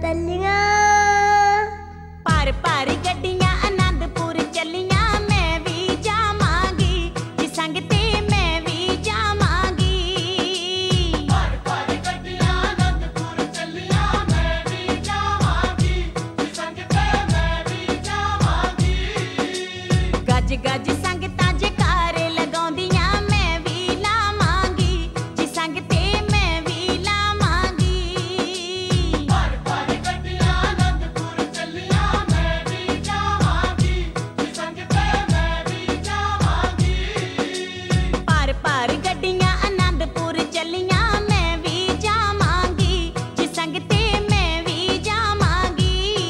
तलियां पर पर गड्डियां आनंदपुर चलियां मैं भी जावांगी जी संग ते मैं भी जावांगी पर पर गड्डियां आनंदपुर चलियां मैं भी जावांगी जी संग ते मैं भी जावांगी गज गज संगतां जकारे लगाउंदियां मैं भी लावांगी जी संग ते मैं भी लावांगी पर पर गड्डियां आनंदपुर चलियां मैं भी जावांगी जी संग ते मैं भी जावांगी पर पर गड्डियां आनंदपुर चलियां मैं भी जावांगी जी संग ते मैं भी जावांगी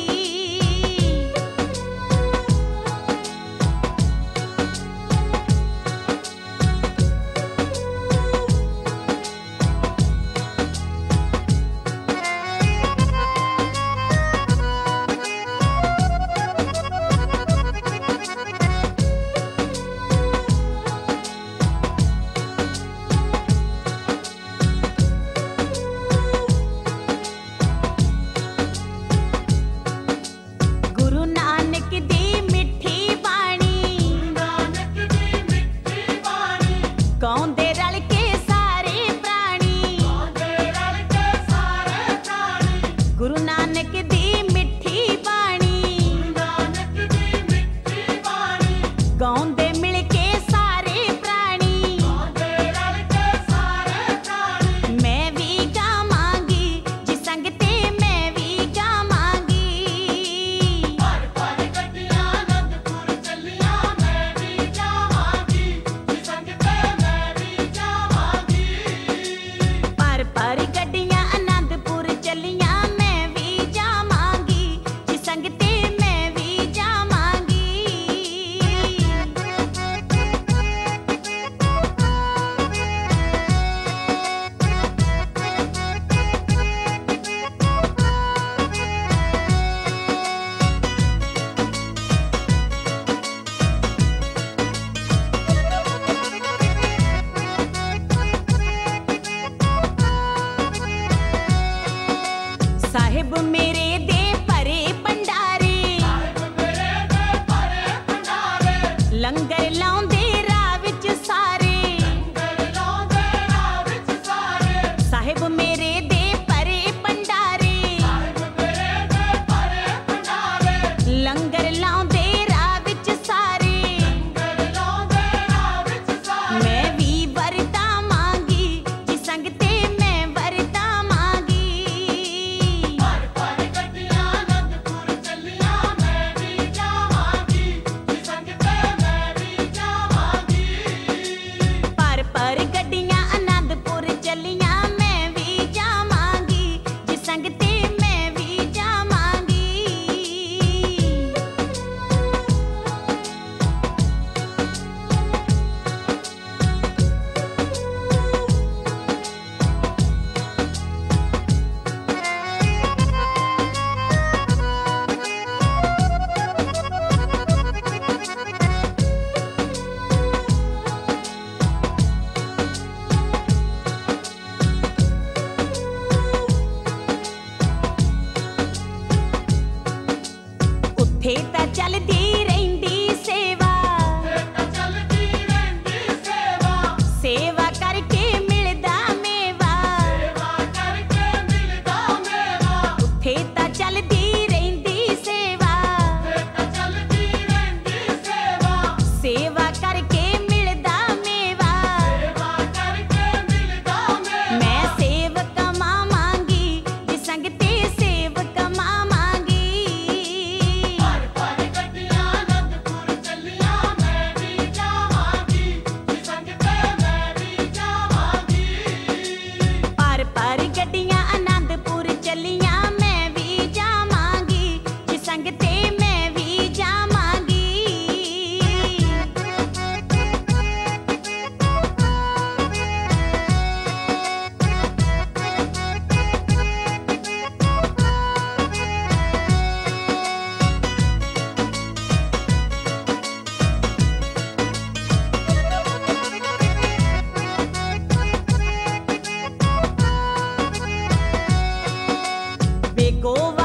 गुरु नानक दी मिठी बाणी नानक दी मिठी बाणी गाउंदे रल के सारे प्राणी गांदे रल के सारे प्राणी गुरु नानक दी मिठी बाणी नानक दी मिठी बाणी गाउंदे मिल के सारे प्राणी गांदे रल के सारे प्राणी मैं भी गावांगी जी संग ते मैं भी गावांगी पर पर गड्डियां आनंदपुर चलियां मैं भी जावांगी जी संग ते मैं भी जावांगी पर पर गड्डियां आनंदपुर चलियां मैं भी जावांगी जी संग ते मैं भी जावांगी साहिब मेरे दे भरे भंडारे साहिब मेरे दे भरे भंडारे लंगर लाउंदे राह विच सारे लंगर लाउंदे राह विच सारे साहिब मेरे दे भरे भंडारे साहिब मेरे दे भरे भंडारे लंगर लाउंदे राह विच सारे लंगर लाउंदे राह विच सारे मैं भी वरतावांगी जी संग ते मैं वरतावांगी पर पर गड्डियां आनंदपुर चलियां मैं भी जावांगी जी संग ते मैं भी जावांगी पर पर गड्डियां आनंदपुर चलियां मैं भी जावांगी जी संग ते मैं भी जावांगी ਉੱਥੇ ਤਾਂ ਚੱਲਦੀ ਰਹਿੰਦੀ ਸੇਵਾ ਤੇ ਤਾਂ ਚੱਲਦੀ ਰਹਿੰਦੀ ਸੇਵਾ ਸੇਵਾ ਕਰਕੇ ਮਿਲਦਾ ਮੇਵਾ ਸੇਵਾ ਕਰਕੇ ਮਿਲਦਾ ਮੇਵਾ ਉੱਥੇ ਤਾਂ ਚੱਲਦੀ ਰਹਿੰਦੀ ਸੇਵਾ ਤੇ ਤਾਂ ਚੱਲਦੀ ਰਹਿੰਦੀ ਸੇਵਾ ਸੇਵਾ ਕਰਕੇ ਮਿਲਦਾ ਮੇਵਾ ਸੇਵਾ ਕਰਕੇ ਮਿਲਦਾ ਮੇਵਾ ਮੈਂ ਸੇਵ ਕਮਾਵਾਂਗੀ ਜੀ ਸੰਗ ਤੇ ਸੇਵ ਕਮਾਵਾਂਗੀ ਪਰ ਪਰ ਗड्डियां आनंदपुर चलियां मैं भी जावांगी जी संग ते मैं भी जावांगी पर पर गड्डियां आनंदपुर चलियां मैं भी जावांगी जी संग ते मैं भी जावांगी गोवा